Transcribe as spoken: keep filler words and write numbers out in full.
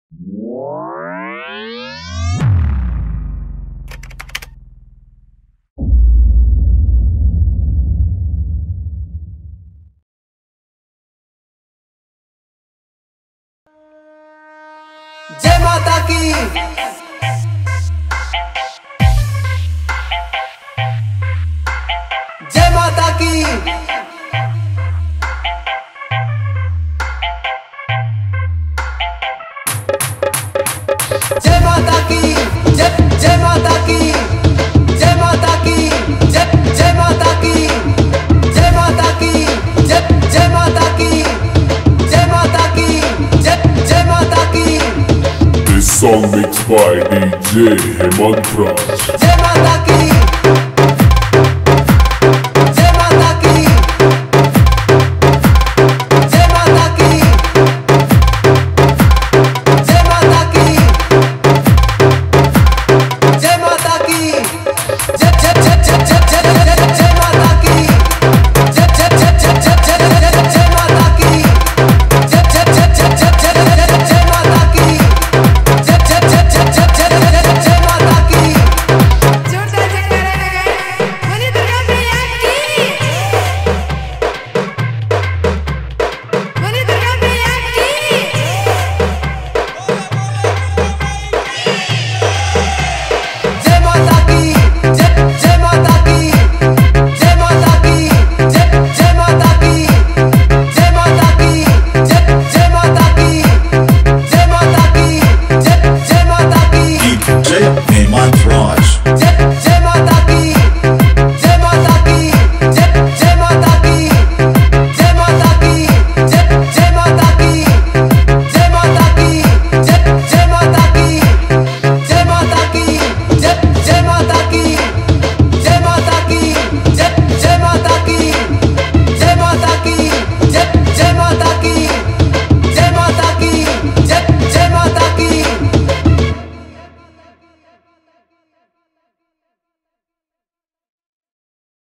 जय माता की जय माता की जय माता की जय जय माता की जय माता की जय जय माता की जय माता की जय जय माता की जय माता की जय जय माता की। This song mixed by D J Hemant Raj. जय माता की